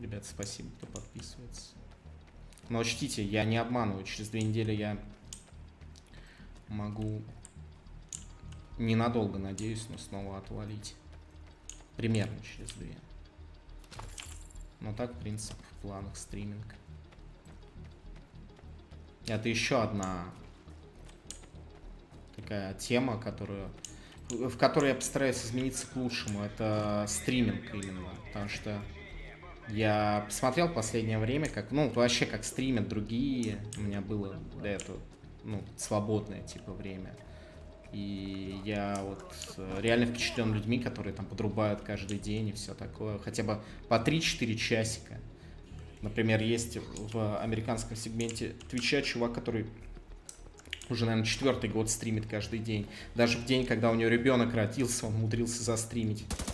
Ребят, спасибо, кто подписывается. Но учтите, я не обманываю. Через 2 недели я могу ненадолго, надеюсь, но снова отвалить. Примерно через 2. Но так, в принципе, в планах стриминг. Это еще одна такая тема, в которой я постараюсь измениться к лучшему. Это стриминг именно. Потому что я посмотрел в последнее время, как, ну, вообще как стримят другие. У меня было до этого, ну, свободное типа время. И я вот реально впечатлен людьми, которые там подрубают каждый день и все такое. Хотя бы по 3-4 часика. Например, есть в американском сегменте Твича чувак, который уже, наверное, 4-й год стримит каждый день. Даже в день, когда у него ребенок родился, он умудрился застримить.